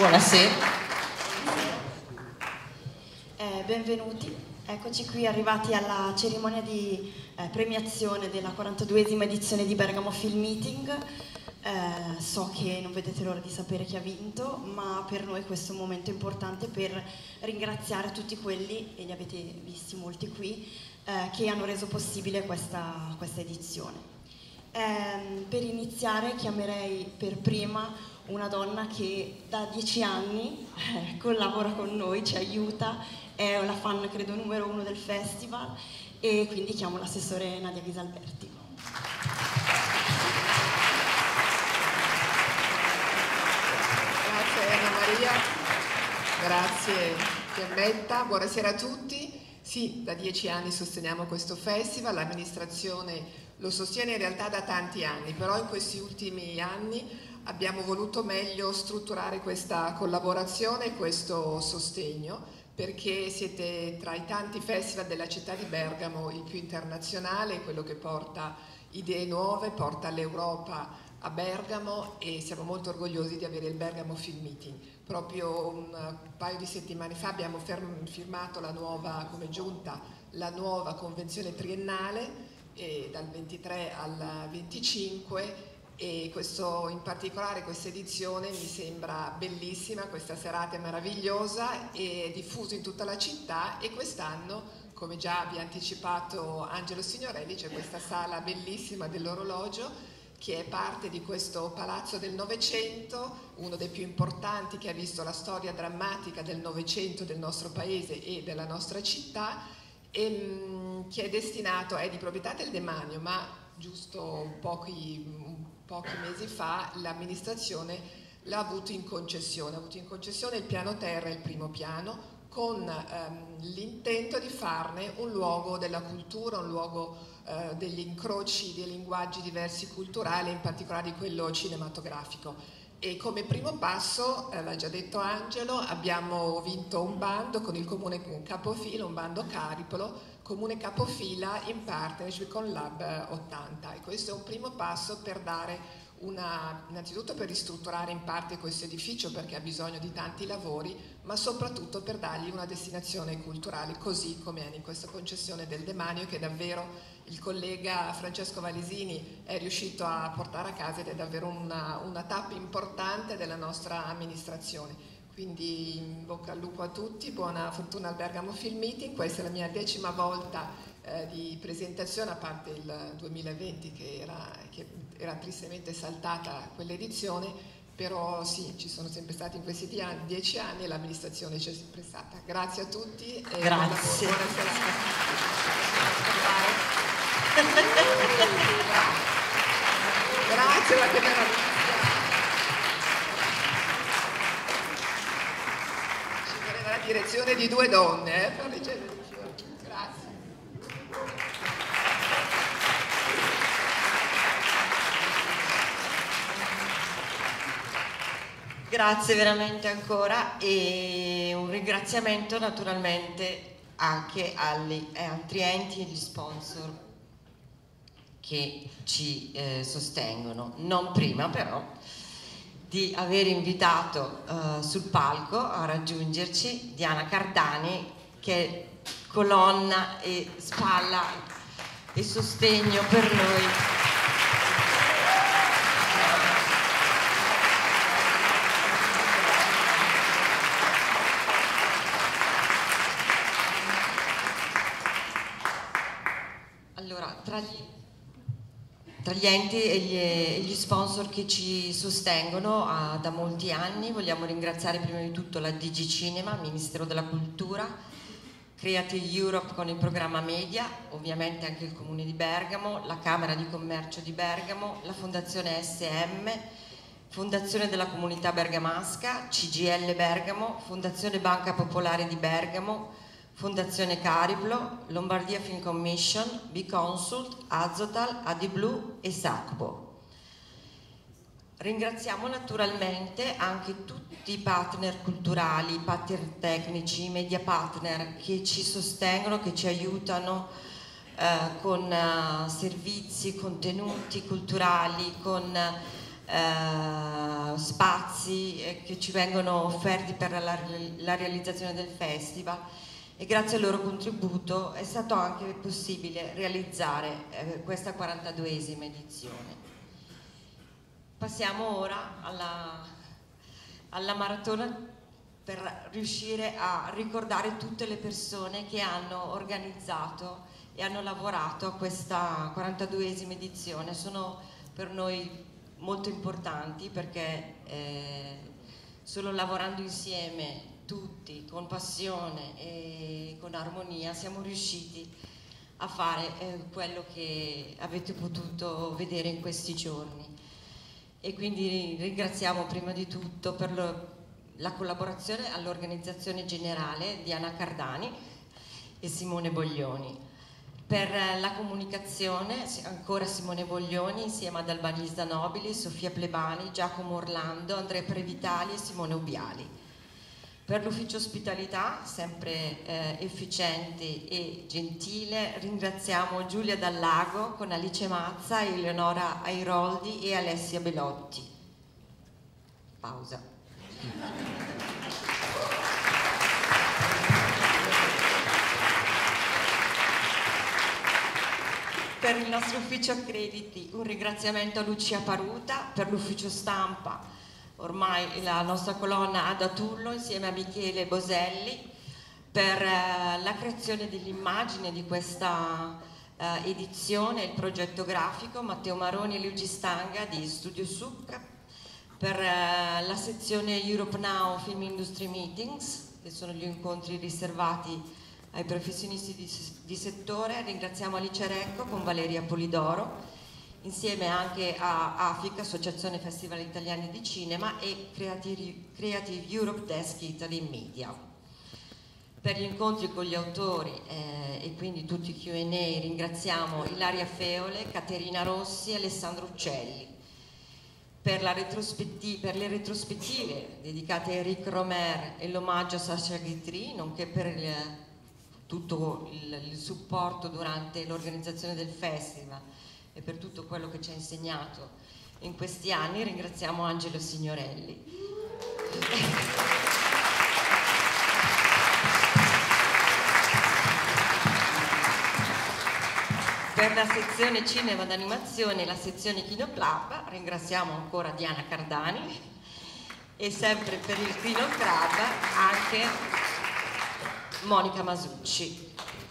Buonasera. Benvenuti, eccoci qui arrivati alla cerimonia di premiazione della 42esima edizione di Bergamo Film Meeting. So che non vedete l'ora di sapere chi ha vinto, ma per noi questo è un momento importante per ringraziare tutti quelli, e li avete visti molti qui, che hanno reso possibile questa edizione. Per iniziare chiamerei per prima una donna che da 10 anni collabora con noi, ci aiuta, è la fan credo numero 1 del festival, e quindi chiamo l'assessore Nadia Ghisalberti. Grazie Anna Maria, grazie Fiammetta, buonasera a tutti. Sì, da 10 anni sosteniamo questo festival, l'amministrazione lo sostiene in realtà da tanti anni, però in questi ultimi anni abbiamo voluto meglio strutturare questa collaborazione e questo sostegno, perché siete tra i tanti festival della città di Bergamo il più internazionale, quello che porta idee nuove, porta l'Europa a Bergamo, e siamo molto orgogliosi di avere il Bergamo Film Meeting. Proprio un paio di settimane fa abbiamo firmato come giunta la nuova convenzione triennale dal 23 al 25, e in particolare questa edizione mi sembra bellissima, questa serata è meravigliosa, è diffusa in tutta la città, e quest'anno, come già vi ha anticipato Angelo Signorelli, c'è questa sala bellissima dell'orologio che è parte di questo palazzo del Novecento, uno dei più importanti, che ha visto la storia drammatica del Novecento del nostro paese e della nostra città, e che è di proprietà del demanio, ma giusto pochi mesi fa l'amministrazione l'ha avuto in concessione. Ha avuto in concessione il piano terra e il primo piano, con l'intento di farne un luogo della cultura, un luogo degli incroci dei linguaggi diversi culturali, in particolare di quello cinematografico. E come primo passo, l'ha già detto Angelo, abbiamo vinto un bando con il comune capofila, un bando Caripolo, comune capofila in partnership con Lab 80, e questo è un primo passo per dare innanzitutto per ristrutturare in parte questo edificio, perché ha bisogno di tanti lavori, ma soprattutto per dargli una destinazione culturale, così come è in questa concessione del demanio, che davvero il collega Francesco Valesini è riuscito a portare a casa, ed è davvero una tappa importante della nostra amministrazione. Quindi in bocca al lupo a tutti, buona fortuna al Bergamo Film Meeting. Questa è la mia 10ª volta di presentazione, a parte il 2020 che era tristemente saltata quell'edizione, però sì, ci sono sempre stati in questi 10 anni e l'amministrazione c'è sempre stata. Grazie a tutti e grazie. Buona serata. Grazie, ma che meraviglia. Ci voleva la direzione di 2 donne per ricevere il fiore. Grazie. Grazie veramente ancora, e un ringraziamento naturalmente anche agli altri enti e gli sponsor che ci sostengono. Non prima però di aver invitato sul palco a raggiungerci Diana Cardani, che è colonna e spalla e sostegno per noi. Allora, tra gli enti e gli sponsor che ci sostengono da molti anni vogliamo ringraziare prima di tutto la DG Cinema, Ministero della Cultura, Creative Europe con il programma Media, ovviamente anche il Comune di Bergamo, la Camera di Commercio di Bergamo, la Fondazione SM, Fondazione della Comunità Bergamasca, CGL Bergamo, Fondazione Banca Popolare di Bergamo, Fondazione Cariplo, Lombardia Film Commission, B-Consult, Azotal, AD Blu e Sacbo. Ringraziamo naturalmente anche tutti i partner culturali, i partner tecnici, i media partner che ci sostengono, che ci aiutano con servizi, contenuti culturali, con spazi che ci vengono offerti per la realizzazione del festival, e grazie al loro contributo è stato anche possibile realizzare questa 42esima edizione. Passiamo ora alla maratona per riuscire a ricordare tutte le persone che hanno organizzato e hanno lavorato a questa 42esima edizione. Sono per noi molto importanti perché solo lavorando insieme tutti con passione e con armonia siamo riusciti a fare quello che avete potuto vedere in questi giorni. E quindi ringraziamo prima di tutto per la collaborazione all'organizzazione generale Diana Cardani e Simone Boglioni. Per la comunicazione ancora Simone Boglioni insieme ad Albanisa Nobili, Sofia Plebani, Giacomo Orlando, Andrea Previtali e Simone Ubiali. Per l'ufficio ospitalità, sempre efficiente e gentile, ringraziamo Giulia Dallago con Alice Mazza, Eleonora Airoldi e Alessia Belotti. Pausa. Per il nostro ufficio accrediti un ringraziamento a Lucia Paruta, per l'ufficio stampa ormai la nostra colonna Ada Tullo insieme a Michele Boselli, per la creazione dell'immagine di questa edizione, il progetto grafico Matteo Maroni e Luigi Stanga di Studio Suc, per la sezione Europe Now Film Industry Meetings, che sono gli incontri riservati ai professionisti di settore. Ringraziamo Alice Recco con Valeria Polidoro, insieme anche a AFIC, Associazione Festival Italiani di Cinema, e Creative Europe Desk Italy Media. Per gli incontri con gli autori e quindi tutti i Q&A ringraziamo Ilaria Feole, Caterina Rossi e Alessandro Uccelli. Per le retrospettive dedicate a Eric Romer e l'omaggio a Sacha Guitry, nonché per tutto il supporto durante l'organizzazione del festival e per tutto quello che ci ha insegnato in questi anni, ringraziamo Angelo Signorelli. Per la sezione cinema d'animazione e la sezione Kino Club ringraziamo ancora Diana Cardani, e sempre per il Kino Club anche Monica Masucci.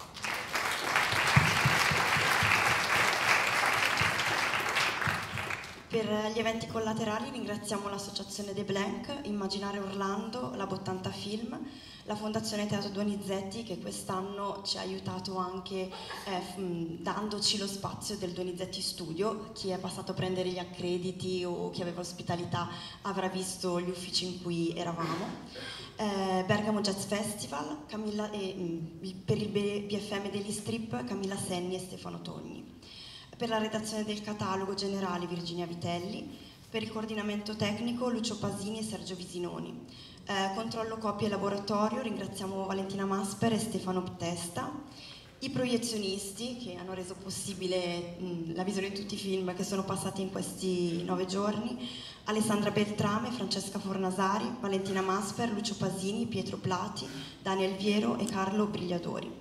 Per gli eventi collaterali ringraziamo l'associazione De Blanc, Immaginare Orlando, la Bottanta Film, la Fondazione Teatro Donizetti, che quest'anno ci ha aiutato anche dandoci lo spazio del Donizetti Studio. Chi è passato a prendere gli accrediti o chi aveva ospitalità avrà visto gli uffici in cui eravamo. Bergamo Jazz Festival, per il BFM degli Strip Camilla Senni e Stefano Togni. Per la redazione del catalogo generale Virginia Vitelli, per il coordinamento tecnico Lucio Pasini e Sergio Visinoni. Controllo copie e laboratorio ringraziamo Valentina Masper e Stefano Testa. I proiezionisti che hanno reso possibile la visione di tutti i film che sono passati in questi 9 giorni, Alessandra Beltrame, Francesca Fornasari, Valentina Masper, Lucio Pasini, Pietro Plati, Daniel Viero e Carlo Brigliadori.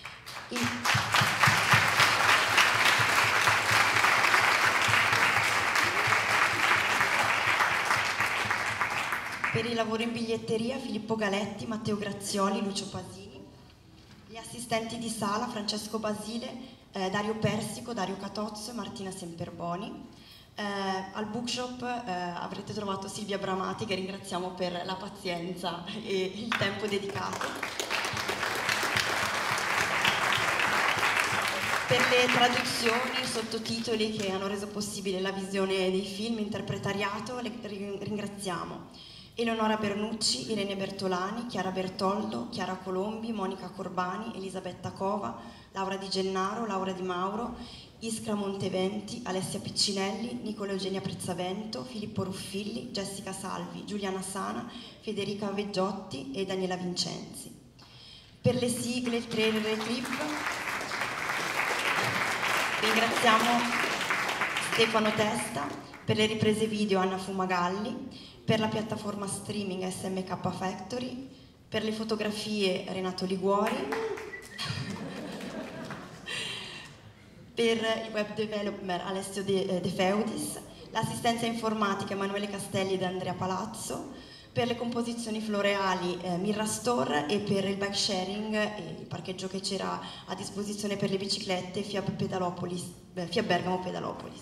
Per i lavori in biglietteria Filippo Galetti, Matteo Grazioli, Lucio Pasini. Gli assistenti di sala Francesco Basile, Dario Persico, Dario Catozzo e Martina Semperboni. Al bookshop avrete trovato Silvia Bramati, che ringraziamo per la pazienza e il tempo dedicato. Per le traduzioni, i sottotitoli che hanno reso possibile la visione dei film, interpretariato, ringraziamo Eleonora Bernucci, Irene Bertolani, Chiara Bertoldo, Chiara Colombi, Monica Corbani, Elisabetta Cova, Laura Di Gennaro, Laura Di Mauro, Iskra Monteventi, Alessia Piccinelli, Nicola Eugenia Prezzavento, Filippo Ruffilli, Jessica Salvi, Giuliana Sana, Federica Veggiotti e Daniela Vincenzi. Per le sigle, il trailer e il clip ringraziamo Stefano Testa, per le riprese video Anna Fumagalli, per la piattaforma streaming SMK Factory, per le fotografie Renato Liguori, per il web developer Alessio De Feudis, l'assistenza informatica Emanuele Castelli ed Andrea Palazzo, per le composizioni floreali Mirra Store e per il bike sharing e il parcheggio che c'era a disposizione per le biciclette Fiab Bergamo Pedalopolis.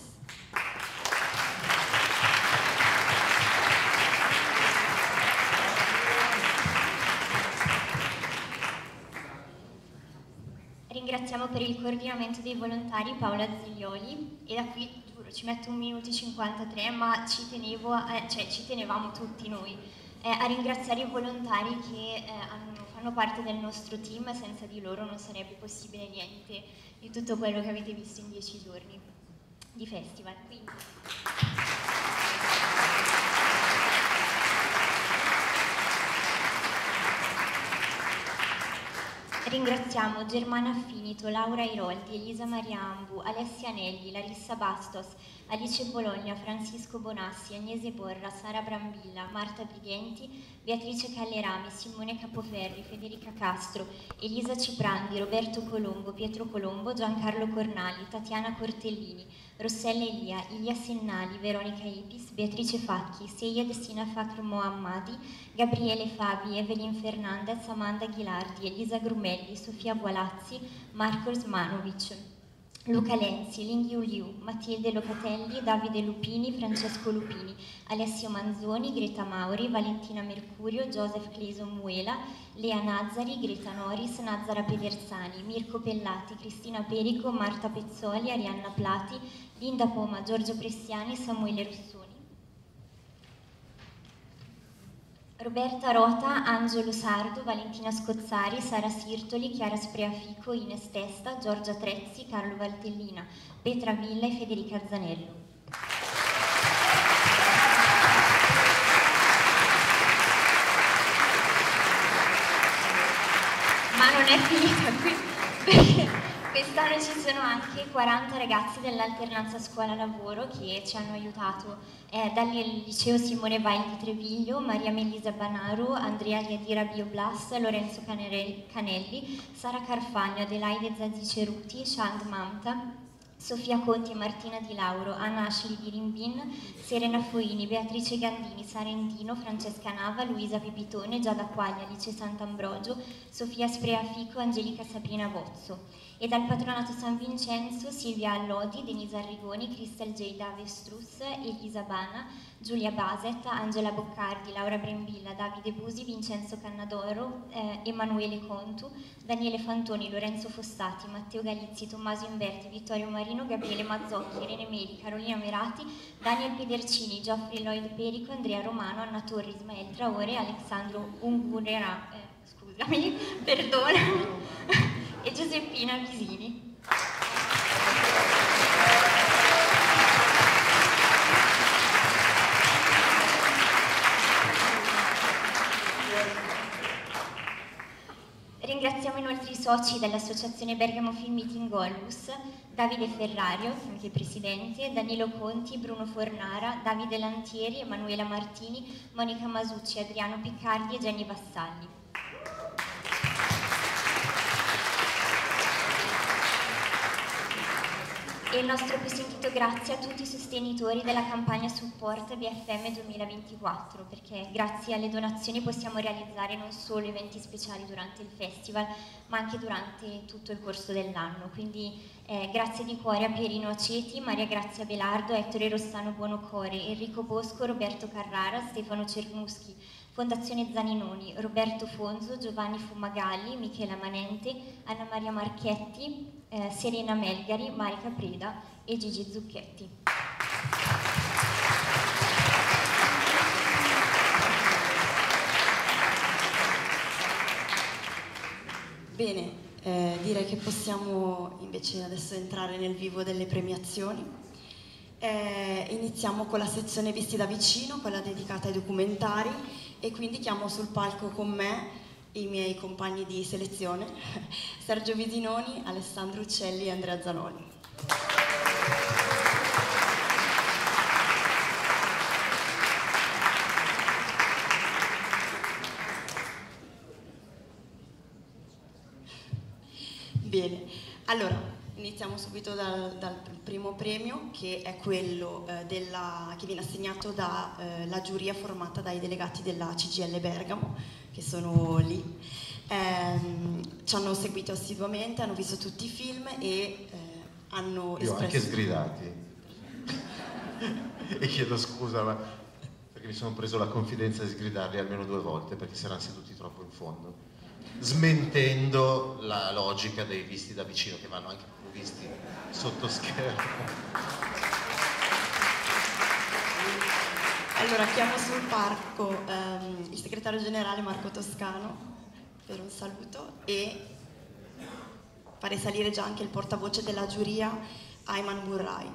Ringraziamo per il coordinamento dei volontari Paola Ziglioli, e da qui giuro ci metto 1 minuto e 53, ma ci tenevamo tutti noi a ringraziare i volontari che fanno parte del nostro team. Senza di loro non sarebbe possibile niente di tutto quello che avete visto in 10 giorni di festival. Quindi. Ringraziamo Germana Finito, Laura Iroldi, Elisa Maria Ambu, Alessia Nelli, Larissa Bastos, Alice Bologna, Francisco Bonassi, Agnese Borra, Sara Brambilla, Marta Brighenti, Beatrice Callerami, Simone Capoferri, Federica Castro, Elisa Ciprandi, Roberto Colombo, Pietro Colombo, Giancarlo Cornali, Tatiana Cortellini, Rossella Elia, Ilia Sennali, Veronica Ipis, Beatrice Facchi, Seyed Sina Fakr Mohammadi, Gabriele Fabi, Evelyn Fernandez, Amanda Ghilardi, Elisa Grumelli, Sofia Gualazzi, Marco Osmanovic, Luca Lenzi, Linghiu Liu, Matilde Locatelli, Davide Lupini, Francesco Lupini, Alessio Manzoni, Greta Mauri, Valentina Mercurio, Joseph Cleison Muela, Lea Nazzari, Greta Noris, Nazzara Pedersani, Mirko Pellati, Cristina Perico, Marta Pezzoli, Arianna Plati, Linda Poma, Giorgio Pressiani, Samuele Rossoni. Roberta Rota, Angelo Sardo, Valentina Scozzari, Sara Sirtoli, Chiara Spreafico, Ines Testa, Giorgia Trezzi, Carlo Valtellina, Petra Villa e Federica Zanello. Ma non è finita qui, perché quest'anno ci sono anche 40 ragazzi dell'alternanza scuola-lavoro che ci hanno aiutato dal liceo Simone Weil di Treviglio, Maria Melisa Banaro, Andrea Liadira Bioblas, Lorenzo Canelli, Sara Carfagno, Adelaide Zazzi Ceruti, Shand Mamta, Sofia Conti e Martina Di Lauro, Anna Ashley di Rimbin, Serena Foini, Beatrice Gandini, Sara Endino, Francesca Nava, Luisa Pipitone, Giada Quaglia, Alice Sant'Ambrogio, Sofia Spreafico, Angelica Sabrina Vozzo. E dal patronato San Vincenzo, Silvia Allodi, Denisa Arrigoni, Cristel Geida Avestrus, Elisa Bana, Giulia Baset, Angela Boccardi, Laura Brembilla, Davide Busi, Vincenzo Cannadoro, Emanuele Contu, Daniele Fantoni, Lorenzo Fossati, Matteo Galizzi, Tommaso Inverti, Vittorio Marino, Gabriele Mazzocchi, Irene Meli, Carolina Merati, Daniel Pedercini, Geoffrey Lloyd Perico, Andrea Romano, Anna Torri, Ismael Traore, Alessandro Ungurera, scusami, perdonami, e Giuseppina Visini. Ringraziamo inoltre i soci dell'Associazione Bergamo Film Meeting Onlus, Davide Ferrario, anche presidente, Danilo Conti, Bruno Fornara, Davide Lantieri, Emanuela Martini, Monica Masucci, Adriano Piccardi e Jenny Vassalli. E il nostro più sentito grazie a tutti i sostenitori della campagna Support BFM 2024, perché grazie alle donazioni possiamo realizzare non solo eventi speciali durante il festival, ma anche durante tutto il corso dell'anno. Quindi grazie di cuore a Pierino Aceti, Maria Grazia Belardo, Ettore Rossano Buonocore, Enrico Bosco, Roberto Carrara, Stefano Cernuschi, Fondazione Zaninoni, Roberto Fonzo, Giovanni Fumagalli, Michela Manente, Anna Maria Marchetti, Serena Melgari, Marica Preda e Gigi Zucchetti. Bene, direi che possiamo invece adesso entrare nel vivo delle premiazioni. Iniziamo con la sezione Visti da vicino, quella dedicata ai documentari, e quindi chiamo sul palco con me i miei compagni di selezione, Sergio Visinoni, Alessandro Uccelli e Andrea Zanoni. Bene, allora iniziamo subito dal primo premio, che è quello che viene assegnato dalla giuria formata dai delegati della CGIL Bergamo, che sono lì. Ci hanno seguito assiduamente, hanno visto tutti i film e hanno espresso... Io anche sgridati. E chiedo scusa, ma perché mi sono preso la confidenza di sgridarli almeno 2 volte, perché si erano seduti troppo in fondo, smentendo la logica dei visti da vicino, che vanno anche visti sotto schermo. Allora chiamo sul palco il segretario generale Marco Toscano per un saluto e fare salire già anche il portavoce della giuria, Ayman Burrai.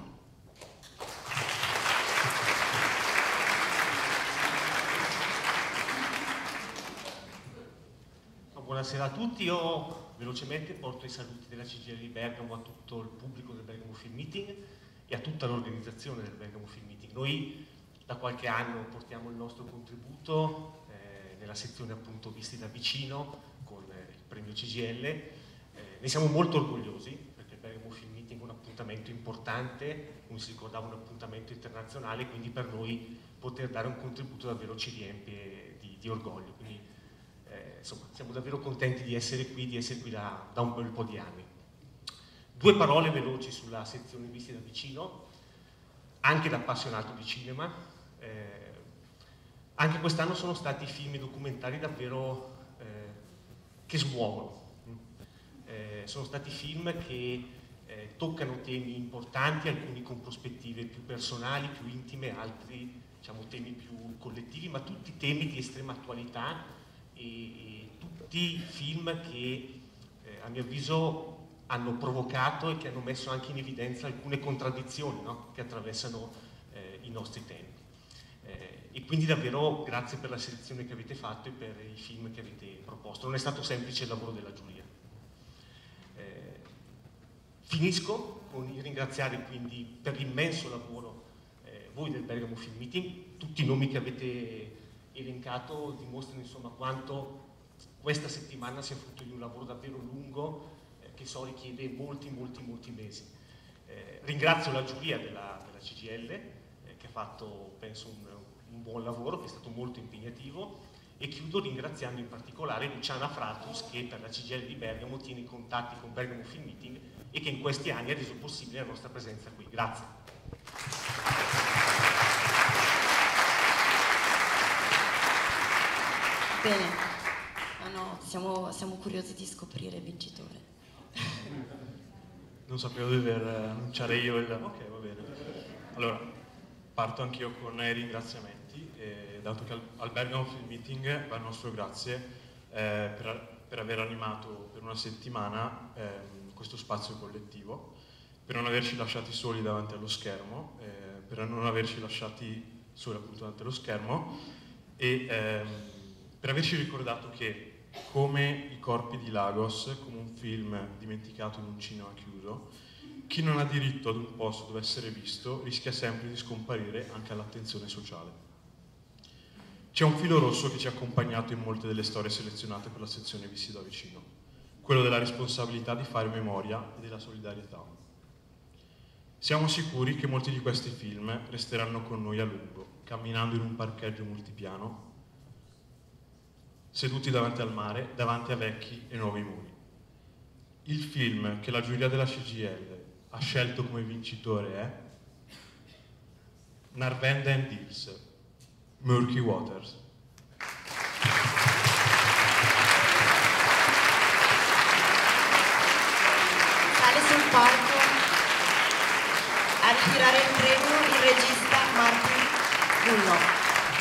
Buonasera a tutti, io velocemente porto i saluti della CGIL di Bergamo a tutto il pubblico del Bergamo Film Meeting e a tutta l'organizzazione del Bergamo Film Meeting. Noi da qualche anno portiamo il nostro contributo nella sezione appunto visti da vicino con il premio CGIL. Ne siamo molto orgogliosi perché il Bergamo Film Meeting è un appuntamento importante, come si ricordava un appuntamento internazionale, quindi per noi poter dare un contributo davvero ci riempie di orgoglio. Quindi, insomma, siamo davvero contenti di essere qui da un bel po' di anni. 2 parole veloci sulla sezione visti da vicino, anche da appassionato di cinema. Anche quest'anno sono stati film e documentari davvero che smuovono. Sono stati film che toccano temi importanti, alcuni con prospettive più personali, più intime, altri diciamo temi più collettivi, ma tutti temi di estrema attualità e tutti film che a mio avviso hanno provocato e che hanno messo anche in evidenza alcune contraddizioni, no? Che attraversano i nostri tempi. E quindi davvero grazie per la selezione che avete fatto e per i film che avete proposto. Non è stato semplice il lavoro della giuria. Finisco con il ringraziare quindi per l'immenso lavoro voi del Bergamo Film Meeting. Tutti i nomi che avete elencato dimostrano insomma quanto questa settimana sia frutto di un lavoro davvero lungo che so richiede molti mesi. Ringrazio la giuria della CGIL che ha fatto penso un buon lavoro, che è stato molto impegnativo, e chiudo ringraziando in particolare Luciana Fratus che per la CGIL di Bergamo tiene i contatti con Bergamo Film Meeting e che in questi anni ha reso possibile la nostra presenza qui. Grazie. Bene. Siamo curiosi di scoprire il vincitore. Non sapevo di dover annunciare io il... Ok, va bene. Allora, parto anch'io con i ringraziamenti, dato che al Bergamo Film Meeting va il nostro grazie per aver animato per una settimana questo spazio collettivo, per non averci lasciati soli davanti allo schermo, per non averci lasciati soli appunto davanti allo schermo e per averci ricordato che come I corpi di Lagos, come un film dimenticato in un cinema chiuso, chi non ha diritto ad un posto dove essere visto rischia sempre di scomparire anche all'attenzione sociale. C'è un filo rosso che ci ha accompagnato in molte delle storie selezionate per la sezione Visti da vicino, quello della responsabilità di fare memoria e della solidarietà. Siamo sicuri che molti di questi film resteranno con noi a lungo, camminando in un parcheggio multipiano, seduti davanti al mare, davanti a vecchi e nuovi muri. Il film che la giuria della CGIL ha scelto come vincitore è Narvenda and Hills, Murky Waters. Sale sul palco a ritirare il premio il regista Martin Bullock.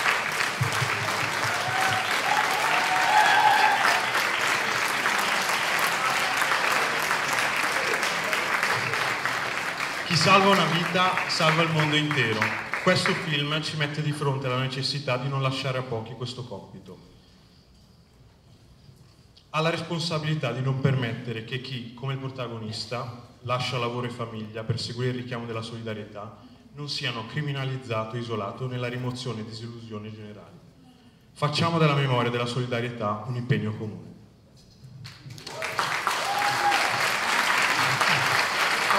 Chi salva una vita salva il mondo intero. Questo film ci mette di fronte alla necessità di non lasciare a pochi questo compito. Ha la responsabilità di non permettere che chi, come il protagonista, lascia lavoro e famiglia per seguire il richiamo della solidarietà, non siano criminalizzato e isolato nella rimozione e disillusione generali. Facciamo della memoria e della solidarietà un impegno comune.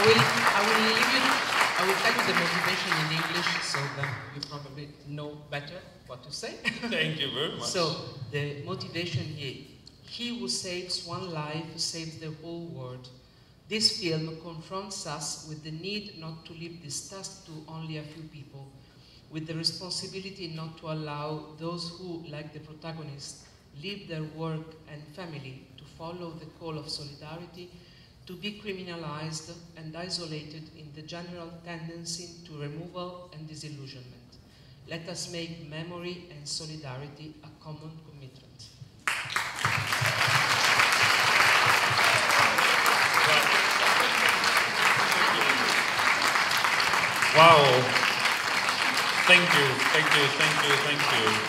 I will tell you the motivation in English so that you probably know better what to say. Thank you very much. So the motivation here, he who saves one life saves the whole world. This film confronts us with the need not to leave this task to only a few people, with the responsibility not to allow those who, like the protagonist, leave their work and family to follow the call of solidarity, to be criminalized and isolated in the general tendency to removal and disillusionment. Let us make memory and solidarity a common commitment. Wow. Thank you, thank you, thank you, thank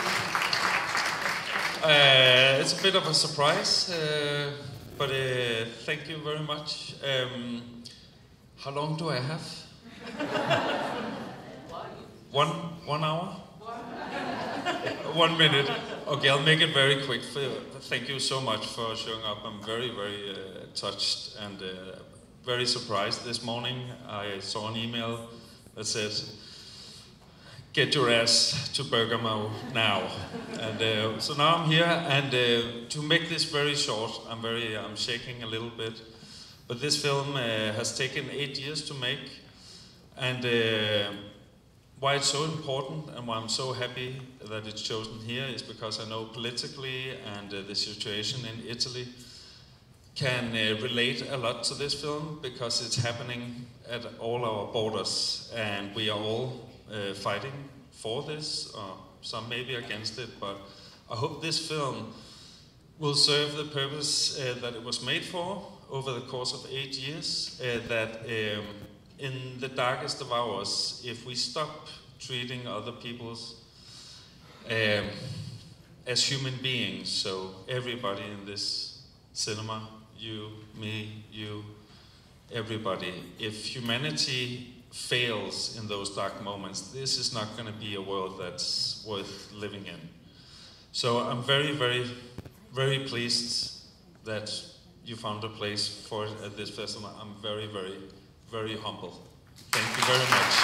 you. It's a bit of a surprise, but thank you very much. How long do I have? 1 hour? 1 minute. Okay, I'll make it very quick. Thank you so much for showing up. I'm very, very touched and very surprised. This morning I saw an email that says, "Get your ass to Bergamo now." And so now I'm here, and to make this very short, I'm shaking a little bit, but this film has taken 8 years to make, and why it's so important and why I'm so happy that it's chosen here is because I know politically and the situation in Italy can relate a lot to this film, because it's happening at all our borders, and we are all fighting for this, some maybe against it, but I hope this film will serve the purpose that it was made for over the course of 8 years, that in the darkest of hours, if we stop treating other people's as human beings, so everybody in this cinema, you, me, you, everybody, if humanity fails in those dark moments, this is not going to be a world that's worth living in. So I'm very, very, very pleased that you found a place for it at this festival. I'm very, very, very humble. Thank you very much.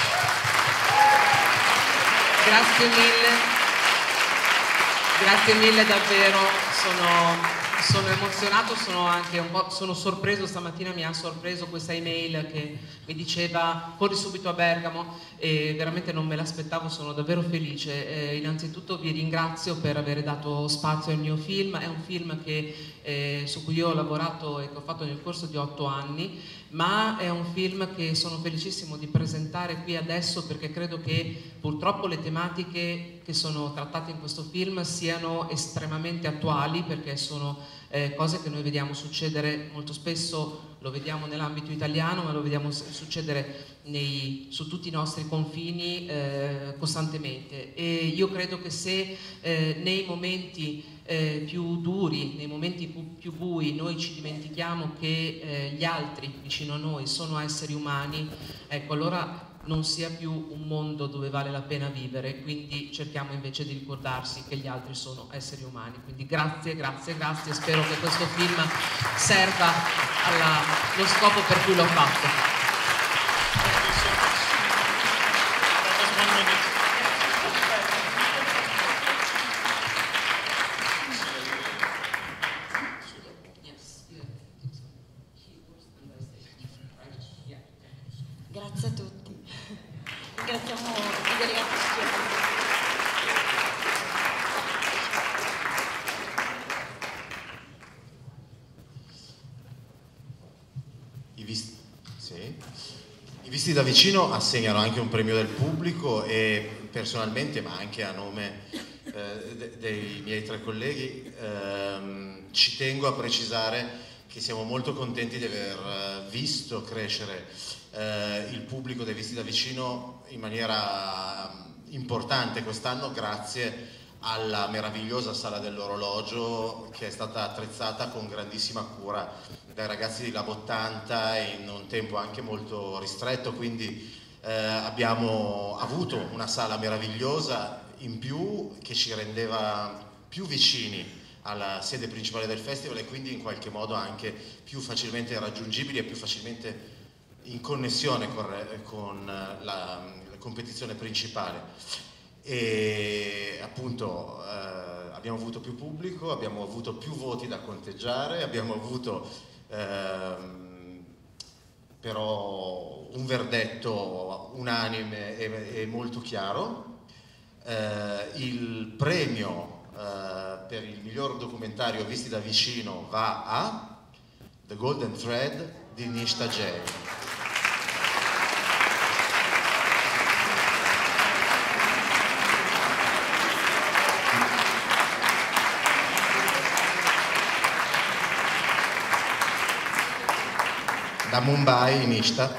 Grazie mille davvero, sono emozionato, sono anche un po' sorpreso. Stamattina mi ha sorpreso questa email che mi diceva corri subito a Bergamo, e veramente non me l'aspettavo, sono davvero felice. Innanzitutto vi ringrazio per aver dato spazio al mio film. È un film su cui io ho lavorato e che ho fatto nel corso di 8 anni, ma è un film che sono felicissimo di presentare qui adesso, perché credo che purtroppo le tematiche che sono trattate in questo film siano estremamente attuali, perché sono cose che noi vediamo succedere molto spesso, lo vediamo nell'ambito italiano, ma lo vediamo succedere su tutti i nostri confini costantemente. E io credo che se nei momenti più duri, nei momenti più bui, noi ci dimentichiamo che gli altri vicino a noi sono esseri umani, ecco, allora non sia più un mondo dove vale la pena vivere. Quindi cerchiamo invece di ricordarsi che gli altri sono esseri umani. Quindi grazie, grazie, grazie, spero che questo film serva allo scopo per cui l'ho fatto. Grazie a tutti. Ringraziamo i delegati schierati. I visti da vicino assegnano anche un premio del pubblico, e personalmente, ma anche a nome dei miei 3 colleghi, ci tengo a precisare che siamo molto contenti di aver visto crescere il pubblico dei visti da vicino in maniera importante quest'anno, grazie alla meravigliosa sala dell'orologio, che è stata attrezzata con grandissima cura dai ragazzi di Lab 80 in un tempo anche molto ristretto, quindi abbiamo avuto una sala meravigliosa in più, che ci rendeva più vicini alla sede principale del festival, e quindi in qualche modo anche più facilmente raggiungibili e più facilmente in connessione con la competizione principale. E appunto abbiamo avuto più pubblico, abbiamo avuto più voti da conteggiare, abbiamo avuto però un verdetto unanime e molto chiaro. Il premio per il miglior documentario visti da vicino va a The Golden Thread di Nishta Jain. Da Mumbai, Nishta.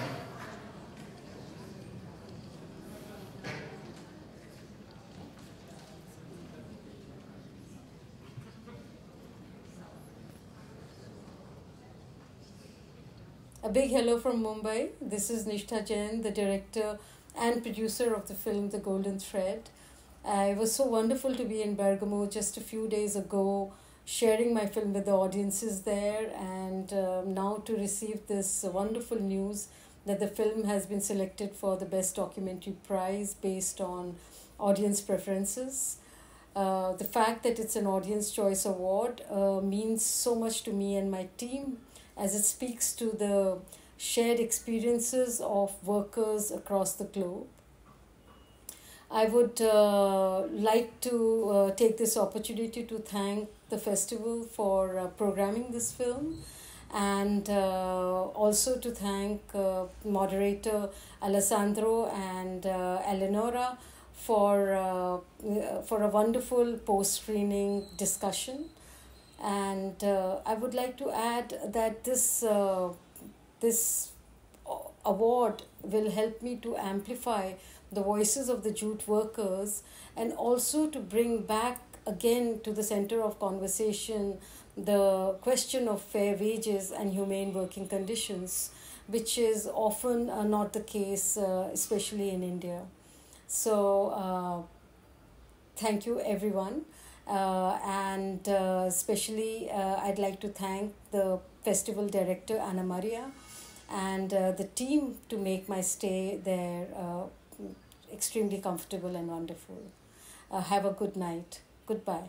A big hello from Mumbai. This is Nishta Jain, the director and producer of the film The Golden Thread. It was so wonderful to be in Bergamo just a few days ago, sharing my film with the audiences there, and now to receive this wonderful news that the film has been selected for the Best Documentary Prize based on audience preferences. The fact that it's an Audience Choice Award means so much to me and my team, as it speaks to the shared experiences of workers across the globe. I would like to take this opportunity to thank the festival for programming this film, and also to thank moderator Alessandro and Eleonora for a wonderful post-screening discussion. And I would like to add that this award will help me to amplify the voices of the jute workers, and also to bring back again to the center of conversation the question of fair wages and humane working conditions, which is often not the case, especially in India. So thank you everyone, and especially I'd like to thank the festival director Anna Maria and the team to make my stay there extremely comfortable and wonderful. Have a good night. Goodbye.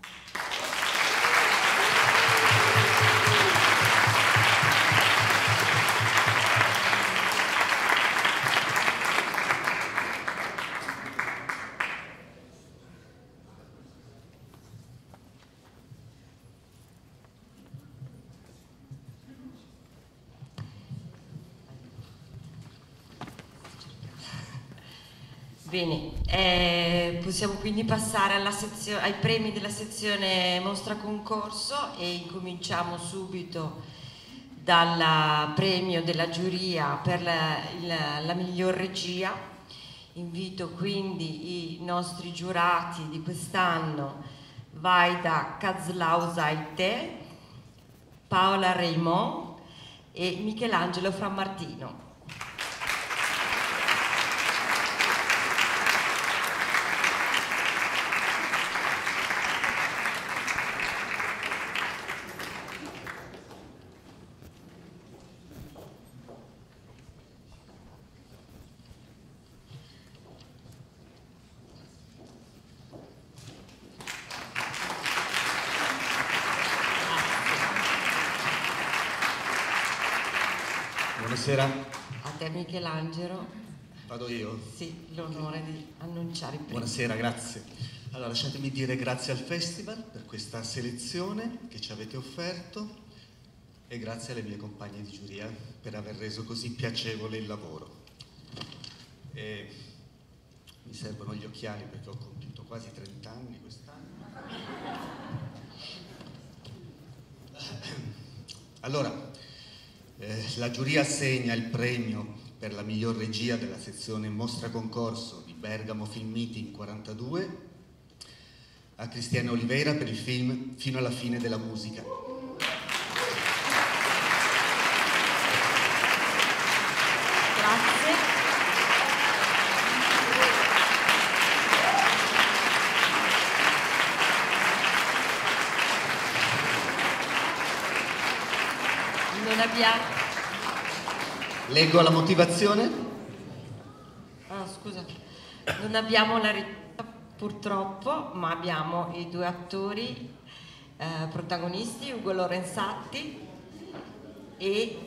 Bene, possiamo quindi passare ai premi della sezione Mostra Concorso, e incominciamo subito dal premio della giuria per la miglior regia. Invito quindi i nostri giurati di quest'anno, Vaida Kazlausaite, Paola Raymond e Michelangelo Frammartino. Buonasera. A te Michelangelo. Vado io? Sì, l'onore di annunciare il premio. Buonasera, grazie. Allora, lasciatemi dire grazie al Festival per questa selezione che ci avete offerto, e grazie alle mie compagne di giuria per aver reso così piacevole il lavoro. E mi servono gli occhiali perché ho compiuto quasi 30 anni quest'anno. Allora, la giuria assegna il premio per la miglior regia della sezione Mostra Concorso di Bergamo Film Meeting 42 a Cristiana Oliveira per il film Fino alla fine della musica. Grazie. Leggo la motivazione. Scusa, non abbiamo la ricetta purtroppo, ma abbiamo i due attori protagonisti, Ugo Lorenzatti e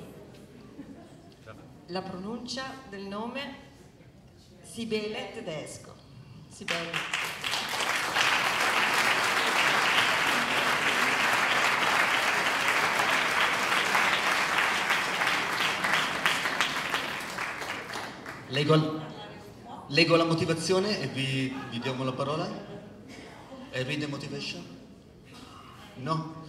la pronuncia del nome Sibele Tedesco. Sibele. Leggo la motivazione e vi diamo la parola. Read the motivation? No?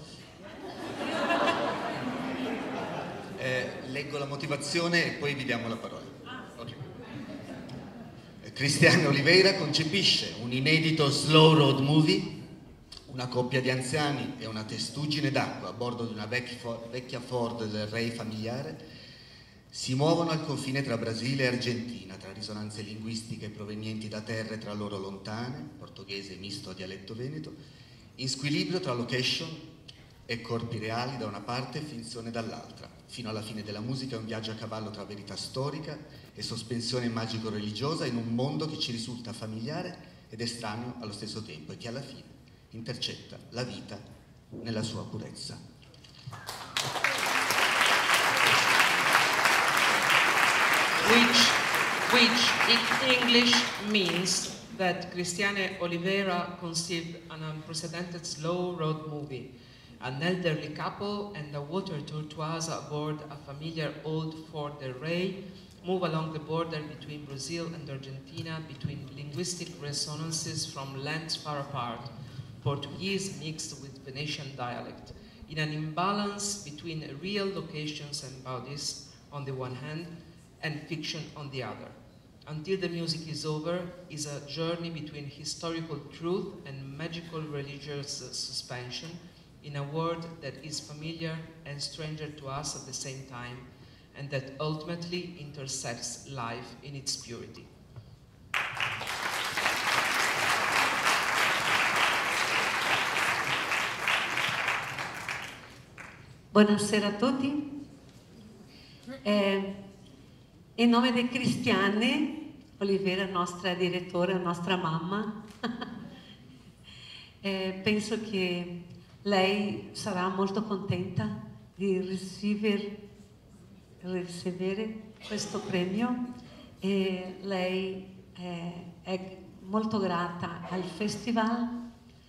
Leggo la motivazione e poi vi diamo la parola. Okay. Cristiane Oliveira concepisce un inedito slow road movie. Una coppia di anziani e una testuggine d'acqua a bordo di una vecchia Ford del Re familiare si muovono al confine tra Brasile e Argentina, tra risonanze linguistiche provenienti da terre tra loro lontane, portoghese misto a dialetto veneto, in squilibrio tra location e corpi reali da una parte e finzione dall'altra. Fino alla fine della musica è un viaggio a cavallo tra verità storica e sospensione magico-religiosa in un mondo che ci risulta familiare ed estraneo allo stesso tempo e che alla fine intercetta la vita nella sua purezza. Which in English means that Cristiane Oliveira conceived an unprecedented slow road movie. An elderly couple and a water tortoise aboard a familiar old Ford Del Rey move along the border between Brazil and Argentina, between linguistic resonances from lands far apart, Portuguese mixed with Venetian dialect, in an imbalance between real locations and bodies on the one hand, and fiction on the other. Until the Music is Over is a journey between historical truth and magical religious suspension in a world that is familiar and stranger to us at the same time, and that ultimately intersects life in its purity. Buonasera a tutti. In nome di Cristiane Oliveira, nostra direttore, nostra mamma, penso che lei sarà molto contenta di ricevere questo premio e lei è molto grata al festival,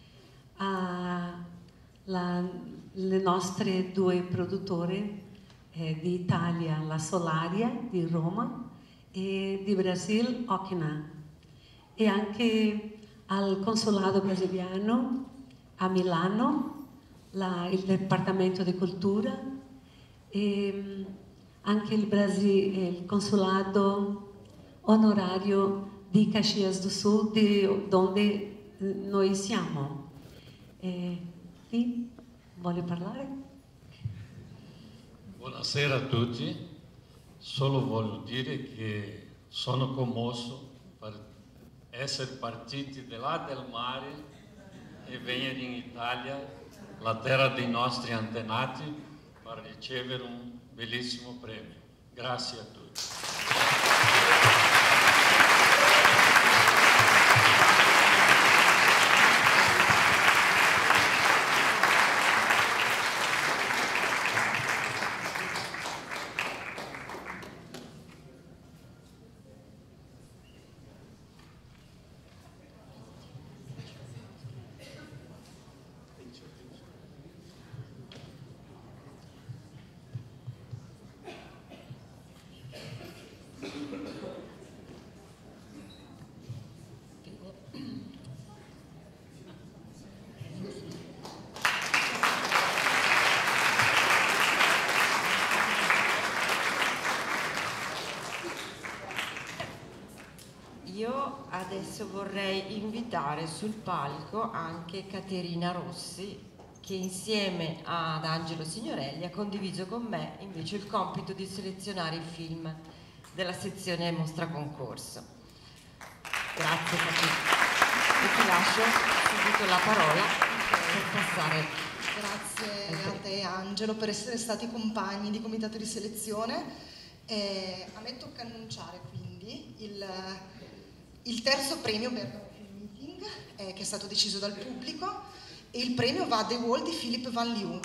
alle nostre due produttori di Italia, la Solaria di Roma e di Brasil, Ocna, e anche al consolato brasiliano a Milano, il Dipartimento di Cultura, e anche il consolato onorario di Caxias do Sul, dove noi siamo. Chi vuole parlare? Buonasera a tutti, solo voglio dire che sono commosso per essere partiti di là del mare e venire in Italia, la terra dei nostri antenati, per ricevere un bellissimo premio. Grazie a tutti. Io adesso vorrei invitare sul palco anche Caterina Rossi, che insieme ad Angelo Signorelli ha condiviso con me invece il compito di selezionare i film della sezione Mostra Concorso. Grazie Caterina. E ti lascio subito la parola per passare. Grazie a te Angelo per essere stati compagni di comitato di selezione A me tocca annunciare quindi il terzo premio Bergamo Film Meeting che è stato deciso dal pubblico, e il premio va a The Wall di Philippe Van Leeuw.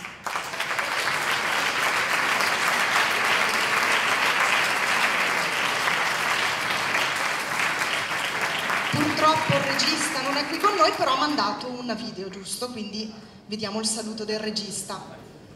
Purtroppo il regista non è qui con noi, però ha mandato un video, giusto? Quindi vediamo il saluto del regista.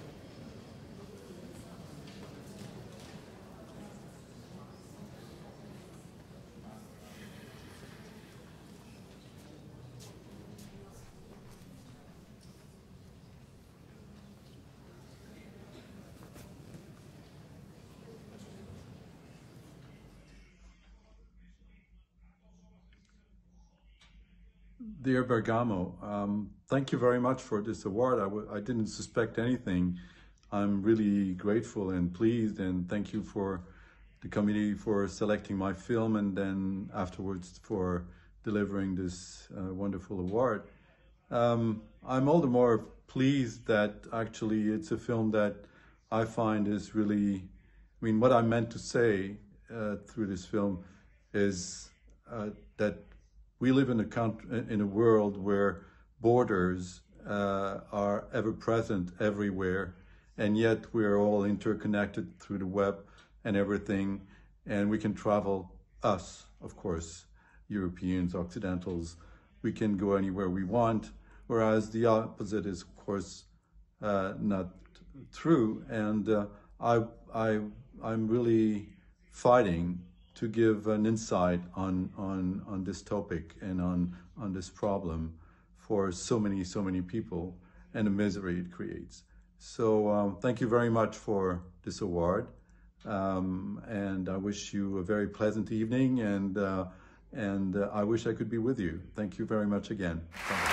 Dear Bergamo, thank you very much for this award. I didn't suspect anything. I'm really grateful and pleased, and thank you for the committee for selecting my film and then afterwards for delivering this wonderful award. I'm all the more pleased that actually it's a film that I find is really, I mean, what I meant to say through this film is that we live in a world where borders are ever present everywhere, and yet we're all interconnected through the web and everything, and we can travel, us, of course, Europeans, Occidentals, we can go anywhere we want, whereas the opposite is, of course, not true. And I'm really fighting to give an insight on this topic and on this problem for so many people and the misery it creates. So thank you very much for this award, and I wish you a very pleasant evening, and I wish I could be with you. Thank you very much again.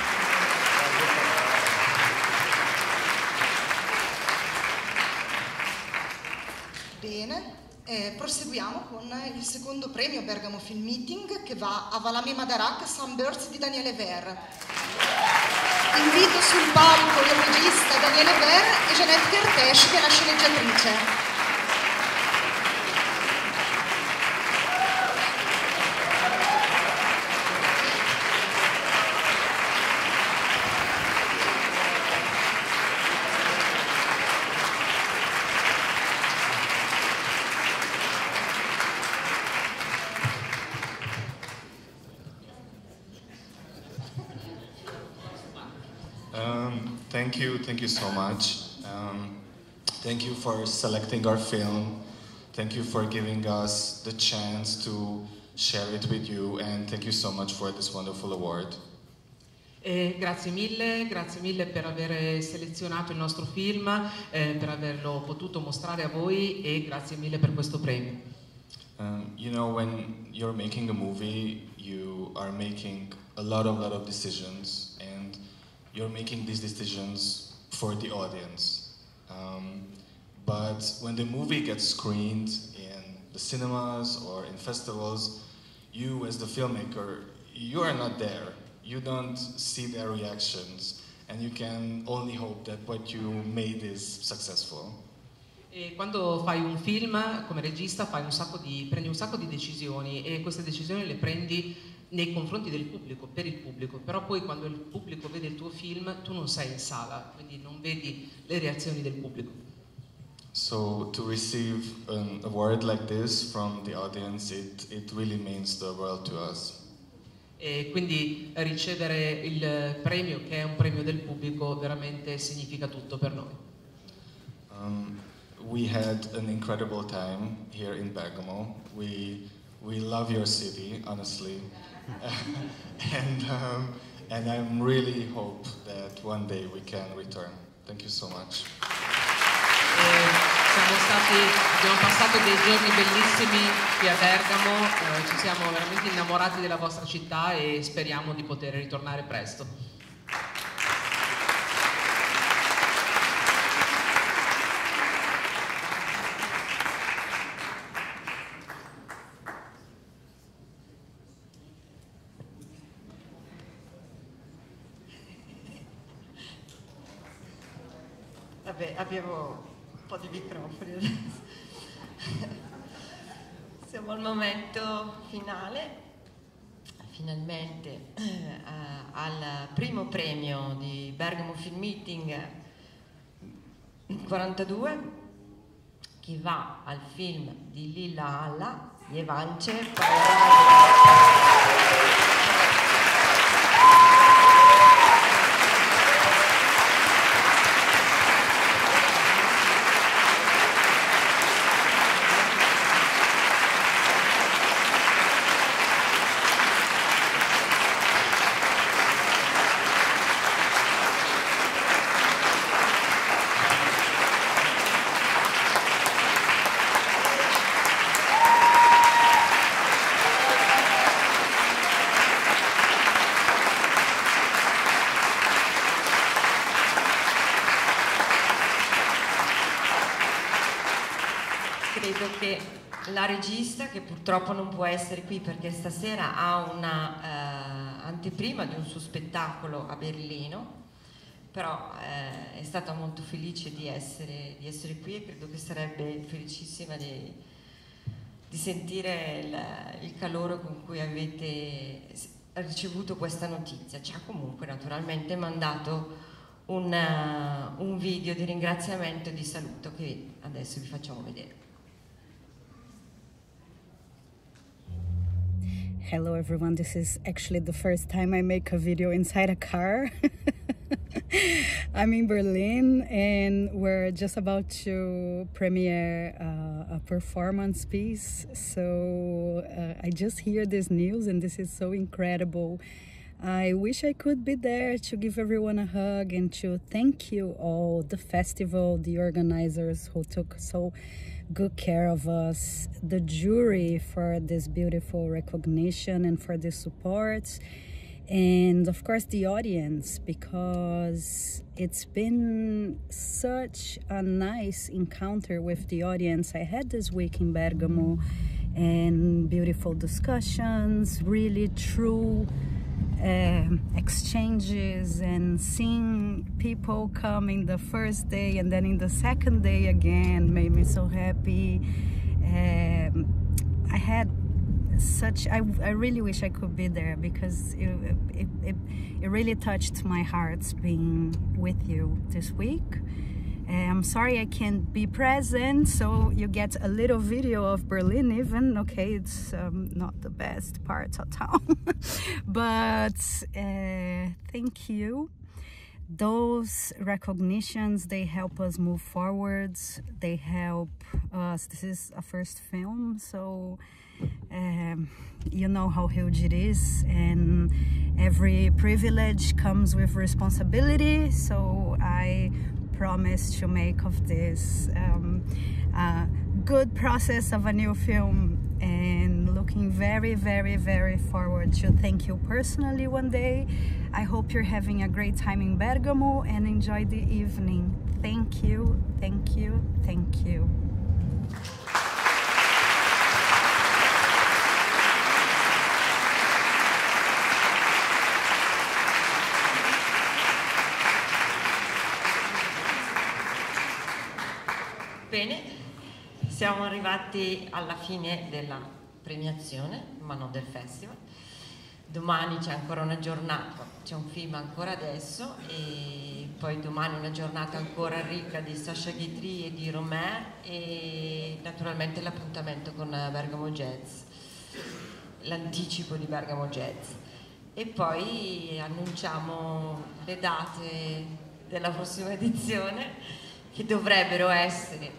Bene. Proseguiamo con il secondo premio Bergamo Film Meeting, che va a Valami Madarak, Sunburst di Daniele Ver. Invito sul palco il regista Daniele Ver e Jeanette Kertész, che è la sceneggiatrice. Thank you so much. Thank you for selecting our film. Thank you for giving us the chance to share it with you, and thank you so much for this wonderful award. Grazie mille per aver selezionato il nostro film, per averlo potuto mostrare a voi, e grazie mille per questo premio. You know, when you're making a movie, you are making a lot of decisions, and you're making these decisions for the audience. But when the movie gets screened in the cinemas or in festivals, you as the filmmaker, you are not there. You don't see their reactions, and you can only hope that what you made is successful. E quando fai un film come regista prendi un sacco di decisioni, e queste decisioni le prendi nei confronti del pubblico, per il pubblico, però poi quando il pubblico vede il tuo film tu non sei in sala, quindi non vedi le reazioni del pubblico. So to receive an award like this from the audience, it really means the world to us. E quindi ricevere il premio, che è un premio del pubblico, veramente significa tutto per noi. We had an incredible time here in Bergamo. We love your city, honestly. And I really hope that one day we can return. Thank you so much. Abbiamo passato dei giorni bellissimi qui a Bergamo, ci siamo veramente innamorati della vostra città e speriamo di poter ritornare presto. Vabbè, abbiamo un po' di microfoni adesso. Siamo al momento finale, finalmente al primo premio di Bergamo Film Meeting 42, che va al film di Lilla Alla, Je Vance. Credo che la regista, che purtroppo non può essere qui perché stasera ha una anteprima di un suo spettacolo a Berlino, però è stata molto felice di essere qui e credo che sarebbe felicissima di sentire il calore con cui avete ricevuto questa notizia. Ci ha comunque naturalmente mandato un video di ringraziamento e di saluto che adesso vi facciamo vedere. Hello everyone, this is actually the first time I make a video inside a car. I'm in Berlin and we're just about to premiere a performance piece. So I just hear this news and this is so incredible. I wish I could be there to give everyone a hug and to thank you all, the festival, the organizers who took so good care of us, the jury for this beautiful recognition and for the support, and of course the audience, because it's been such a nice encounter with the audience I had this week in Bergamo, and beautiful discussions, really true exchanges, and seeing people come in the first day and then in the second day again made me so happy. I had such, I really wish I could be there because it really touched my heart being with you this week. I'm sorry I can't be present, so you get a little video of Berlin even. Okay, it's not the best part of town, but thank you. Those recognitions, they help us move forwards. They help us. This is a first film, so you know how huge it is, and every privilege comes with responsibility. So I promise to make of this a good process of a new film, and looking very, very, very forward to thank you personally one day. I hope you're having a great time in Bergamo and enjoy the evening. Thank you, thank you, thank you. Bene, siamo arrivati alla fine della premiazione, ma non del festival. Domani c'è ancora una giornata, c'è un film ancora adesso, e poi domani una giornata ancora ricca di Sacha Guitry e di Romain, e naturalmente l'appuntamento con Bergamo Jazz, l'anticipo di Bergamo Jazz. E poi annunciamo le date della prossima edizione, che dovrebbero essere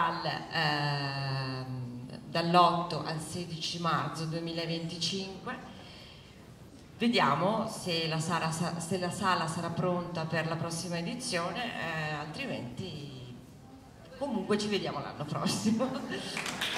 dall'8 al 16 marzo 2025. Vediamo se la sala sarà pronta per la prossima edizione, altrimenti comunque ci vediamo l'anno prossimo.